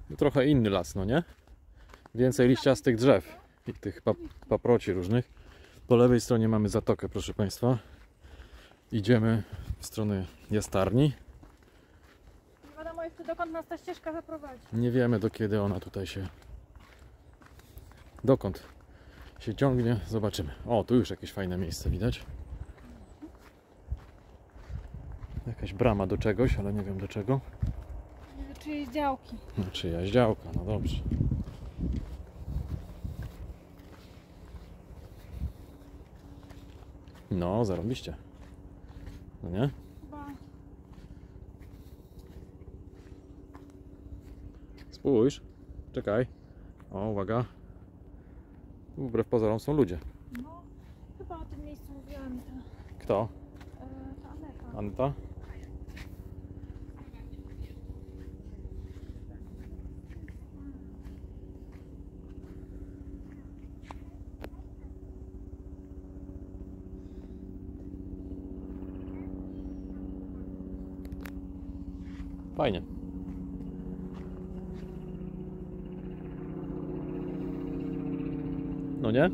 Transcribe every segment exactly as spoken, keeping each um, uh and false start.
Trochę inny las, no nie? Więcej liściastych drzew i tych pap paproci różnych. Po lewej stronie mamy zatokę, proszę Państwa. Idziemy w stronę Jastarni. Nie wiadomo jeszcze, dokąd nas ta ścieżka zaprowadzi. Nie wiemy, do kiedy ona tutaj się... Dokąd się ciągnie, zobaczymy. O, tu już jakieś fajne miejsce widać. Jakaś brama do czegoś, ale nie wiem do czego. Do czyjejś działki. No, czyjaś działka, no dobrze. No, zarobiście. No nie? Chyba. Spójrz. Czekaj. O, uwaga. Tu wbrew pozorom są ludzie. No, chyba o tym miejscu mówiła mi ta, Kto? e, ta Aneta. Aneta? Fajnie. No nie?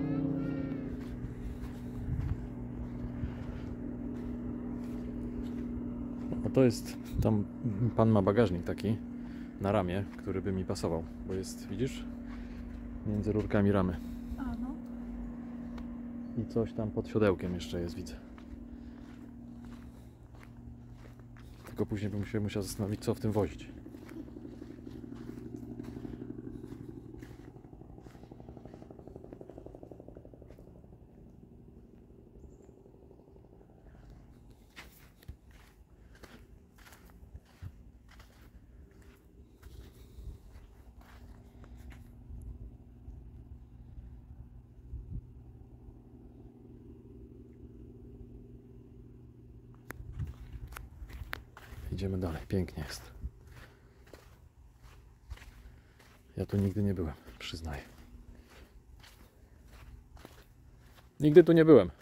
A to jest, tam pan ma bagażnik taki na ramię, który by mi pasował, bo jest, widzisz, między rurkami ramy. A, no. I coś tam pod siodełkiem jeszcze jest, widzę. Tylko później bym się musiał zastanowić, co w tym wozić. Idziemy dalej, pięknie jest. Ja tu nigdy nie byłem, przyznaję. Nigdy tu nie byłem.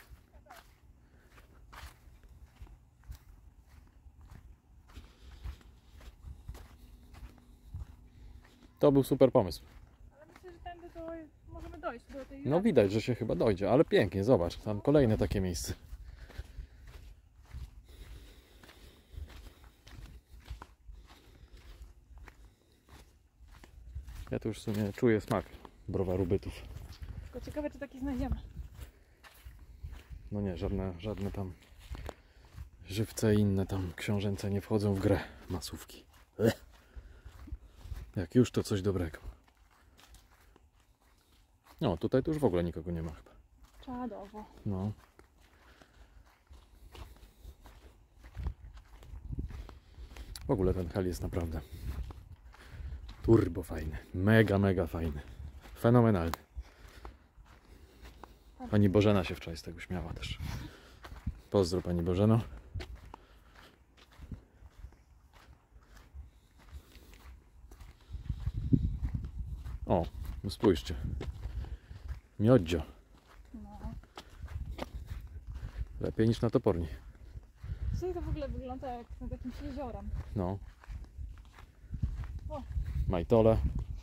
To był super pomysł. Ale myślę, że tędy to możemy dojść do tej... No widać, że się chyba dojdzie, ale pięknie, zobacz, tam kolejne takie miejsce. Ja tu już w sumie czuję smak browaru bytów. Tylko ciekawe, czy taki znajdziemy. No nie, żadne, żadne tam żywce i inne tam książęce nie wchodzą w grę masówki. Ech. Jak już, to coś dobrego. No, tutaj to już w ogóle nikogo nie ma chyba. Czadowo. No. W ogóle ten hel jest naprawdę turbo fajny. Mega, mega fajny. Fenomenalny. Pani Bożena się wczoraj z tego śmiała też. Pozdro Pani Bożeno. O, no spójrzcie. Miodzio. No. Lepiej niż na Toporni. Dzisiaj to w ogóle wygląda jak nad jakimś jeziorem. No. O. Majtole.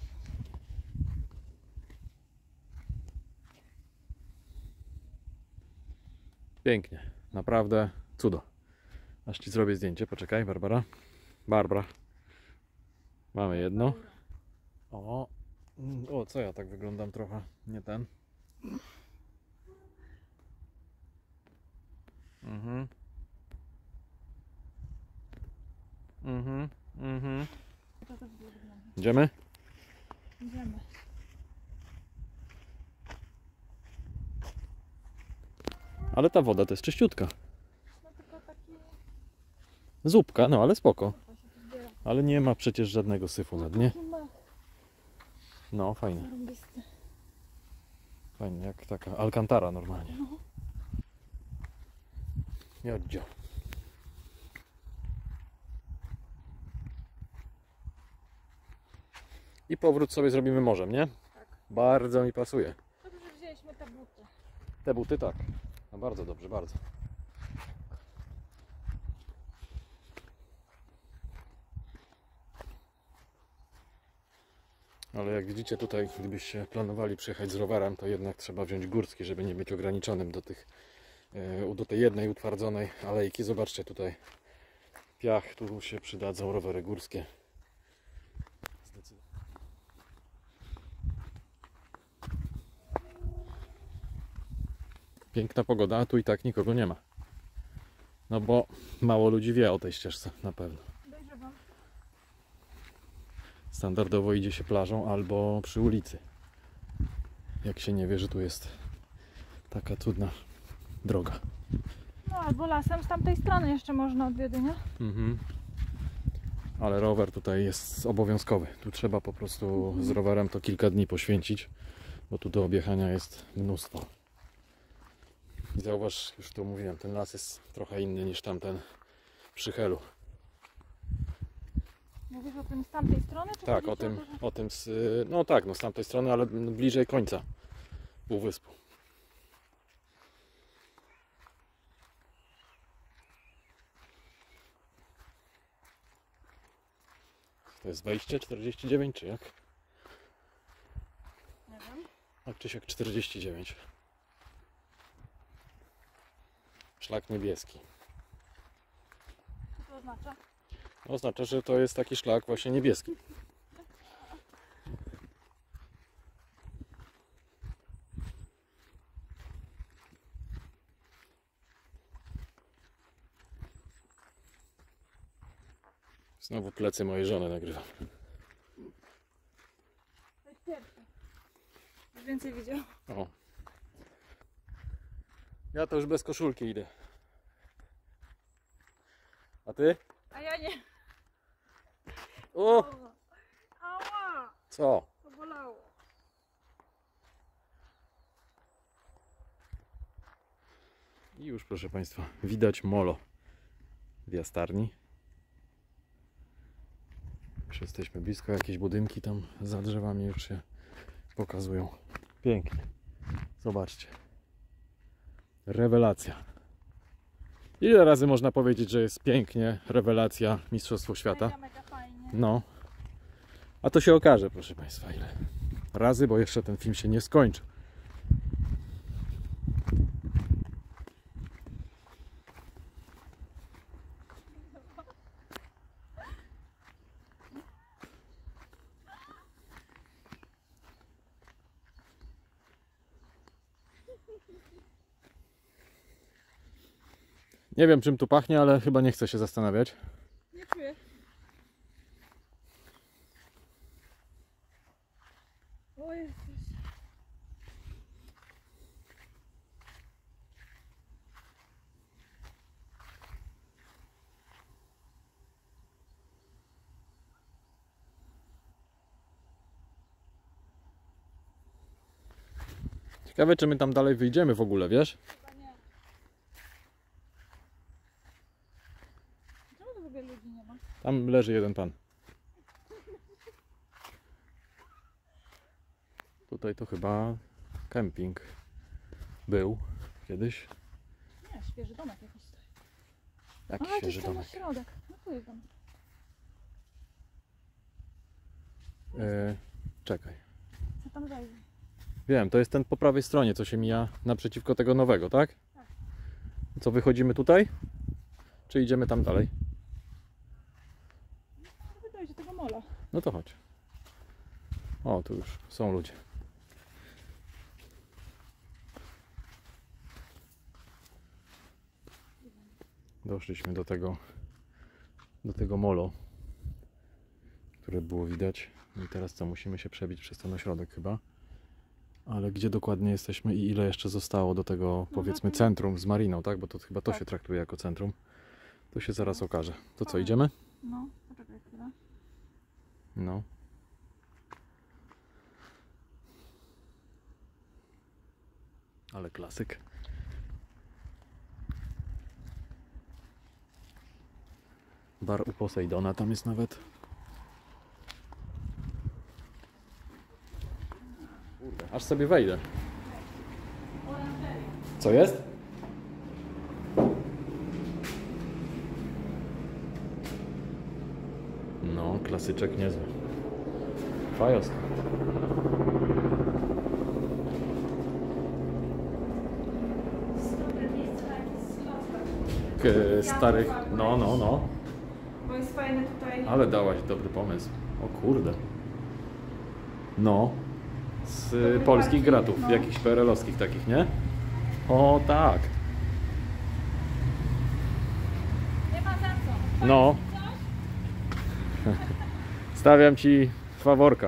Pięknie. Naprawdę cudo. Aż Ci zrobię zdjęcie. Poczekaj, Barbara. Barbara. Mamy jedno. O. O, co ja tak wyglądam trochę? Nie ten. Mhm. Mhm. Mhm. To to w ogóle wygląda. Idziemy? Idziemy. Ale ta woda to jest czyściutka. No tylko taki... Zupka, no ale spoko. Chyba się tu zbiera. Ale nie ma przecież żadnego syfu na dnie. Taki mach No, fajnie. zarąbisty. Fajnie, jak taka Alcantara normalnie. No. Miodzio. I powrót sobie zrobimy morzem, nie? Tak. Bardzo mi pasuje. Dobrze, że wzięliśmy te buty. Te buty tak. No bardzo dobrze, bardzo. Ale jak widzicie tutaj, gdybyście planowali przyjechać z rowerem, to jednak trzeba wziąć górski, żeby nie być ograniczonym do tych, do tej jednej utwardzonej alejki. Zobaczcie tutaj piach, tu się przydadzą rowery górskie. Piękna pogoda, a tu i tak nikogo nie ma. No bo mało ludzi wie o tej ścieżce, na pewno. Dojrzewam. Standardowo idzie się plażą albo przy ulicy. Jak się nie wie, że tu jest taka cudna droga. No albo lasem z tamtej strony jeszcze można od Wiedy, nie? Mhm. Ale rower tutaj jest obowiązkowy. Tu trzeba po prostu z rowerem to kilka dni poświęcić, bo tu do objechania jest mnóstwo. I zauważ, już tu mówiłem, ten las jest trochę inny niż tamten przy Helu. Mówisz o tym z tamtej strony? Czy Tak, chodzi o ci tym, to, że- o tym z, no tak, no z tamtej strony, ale bliżej końca półwyspu. To jest wejście czterdzieści dziewięć, czy jak? Nie wiem. A Krzysiek czterdzieści dziewięć. Szlak niebieski. Co to oznacza? Oznacza, że to jest taki szlak właśnie niebieski. Znowu plecy mojej żony nagrywam. To jest pierwszy. Już więcej widział. O. Ja to już bez koszulki idę. A ty? A ja nie. O! Ała! Co? To bolało. I już, proszę Państwa, widać molo w Jastarni. Już jesteśmy blisko, jakieś budynki tam za drzewami już się pokazują. Pięknie. Zobaczcie. Rewelacja. Ile razy można powiedzieć, że jest pięknie, rewelacja, Mistrzostwo Świata? Mega, mega fajnie. No. A to się okaże, proszę Państwa, ile razy, bo jeszcze ten film się nie skończy. Nie wiem, czym tu pachnie, ale chyba nie chcę się zastanawiać. Nie czuję. O Jezus. Ciekawe, czy my tam dalej wyjdziemy w ogóle, wiesz? Chyba nie. Czemu tu w ogóle ludzi nie ma? Tam leży jeden pan. Tutaj to chyba kemping był kiedyś. Nie, świeży domek jakiś stoi. Jaki Ale to świeży jest ten na domek. środek. No tu jest domek. E, czekaj. Co tam zajdzie? Wiem, to jest ten po prawej stronie, co się mija naprzeciwko tego nowego, tak? Tak. Co, wychodzimy tutaj? Czy idziemy tam dalej? Żeby dojść do tego mola. No to chodź. O, tu już są ludzie. Doszliśmy do tego do tego molo, które było widać. I teraz co, musimy się przebić przez ten ośrodek chyba. Ale gdzie dokładnie jesteśmy i ile jeszcze zostało do tego, powiedzmy, to- centrum z mariną, tak? Bo to chyba to Tak. się traktuje jako centrum. To się zaraz okaże. To co, idziemy? No, poczekaj chwilę. No. Ale klasyk. Bar u Posejdona tam jest nawet. Kurde, aż sobie wejdę. Co jest? No, klasyczek niezły. Fajowsko. Dobre miejsce na jakiś slot. K- Starych. No, no, no. Bo jest fajne tutaj. Ale dałaś dobry pomysł. O kurde. No. Z Dobry polskich parking, gratów. no. Jakichś P R L-owskich takich, nie? O tak. Nie ma za co. No. Coś? Stawiam ci faworka.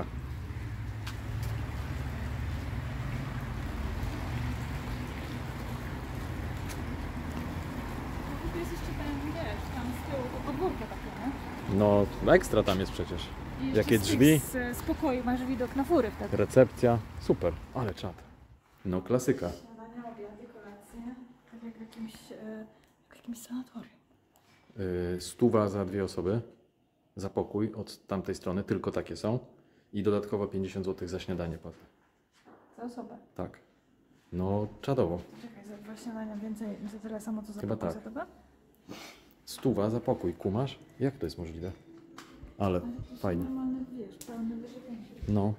Tu jest jeszcze ten, wiesz, tam z tyłu to podwórko takie, nie? No, ekstra tam jest przecież. I jeszcze Jakie z drzwi? tych, Z, z pokoju masz widok na fury wtedy. Recepcja. Super. Ale czad. No, klasyka. Śniadania, obiady, kolacje. Tak jak w jakimś, e, w jakimś sanatorium. Yy, stuwa za dwie osoby. Za pokój od tamtej strony. Tylko takie są. I dodatkowo pięćdziesiąt złotych za śniadanie potem. Za osobę. Tak. No, czadowo. Czekaj, za dwa śniadania więcej, za tyle samo co za Chyba pokój tak. za dobę? Stuwa za pokój. Kumasz? Jak to jest możliwe? Ale Ale to są fajnie. normalne, wiesz, pełne wyżywienie. No.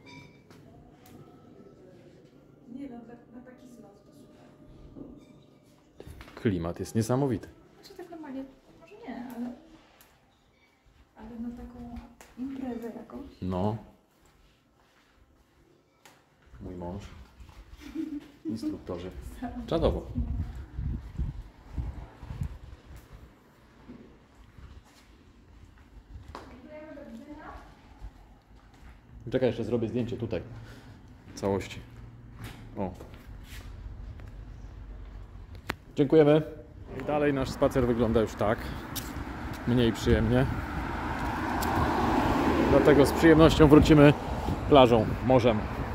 Nie no, tak, na taki zlot to super. Klimat jest niesamowity. Czy tak normalnie, może nie, ale... Ale na taką imprezę jakąś. No. Mój mąż. Instruktorzy. Czadowo. Czekaj, jeszcze zrobię zdjęcie tutaj. Całości. O. Dziękujemy. I dalej nasz spacer wygląda już tak. Mniej przyjemnie. Dlatego z przyjemnością wrócimy plażą, morzem.